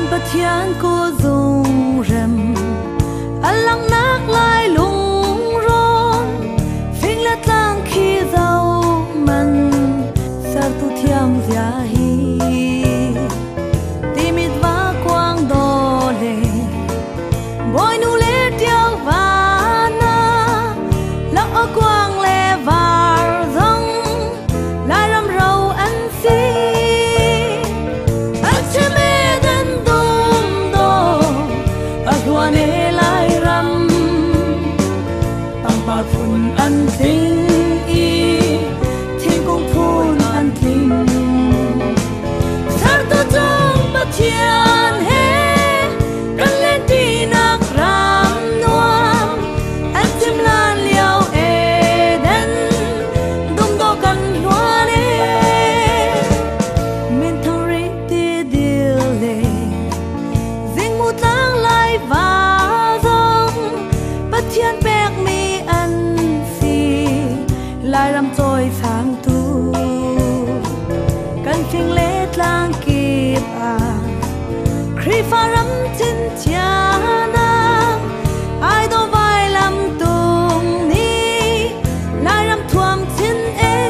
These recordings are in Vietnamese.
bất thiện cô dung rem alang nak lai lung ron phình lát lang khi giàu man sa tu thiam zia hi timit va quang do le boy nu le tiang va na la o quang le var zong lai ram rau an si ne lai ram tang par phun an thing i thing kong phun an thing sar to trong ba thian he kan le ti nak ram nuam an chim lan liao e den dum do kan lua ne min thang ri ti dil le zing mu tang lai va thiên bẹc mi ăn si lai ram trôi sang tu căn phình lết lang kịp à khi pha rắm trên cha na ai đâu vai làm tung ni lai ram thuam trên e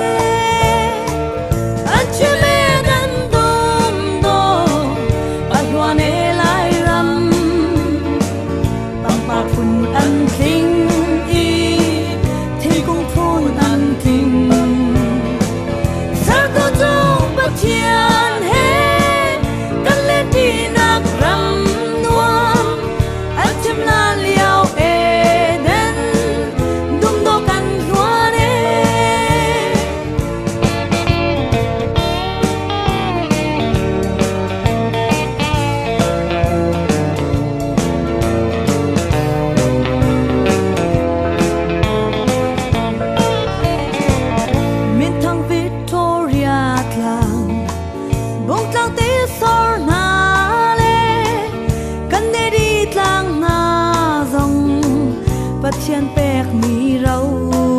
anh chưa mê đan đom đo anh hoa nê lai ram bằng bạc phun ăn thinh y thì cũng phun ăn thinh sao có trong bất thiện hết căn lên đi nạc rằm nuam anh chim la liao e đến đúng đó căn hoa nê bông tlang té sor na le kan ne di tlang na zong pat thian pek mi rau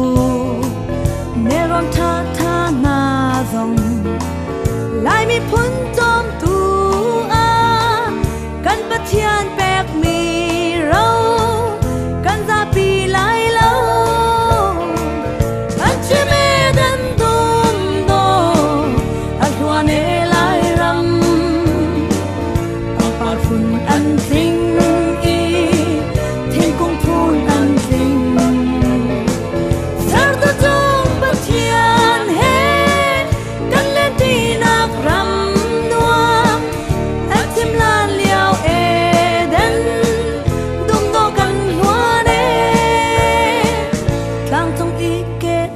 ne ron tha tha na zong lai mi phun tom tu a kan pat thian pek mi rau kan za pi lai lo an che me dan dum do a hua ne phun ăn thinh y thiên cung phun ăn thinh sao ta trong bất thiện hết căn lên đi nạc ram nuam anh chim lan liao e đến đúng đó căn hoa nê lang trong ý kê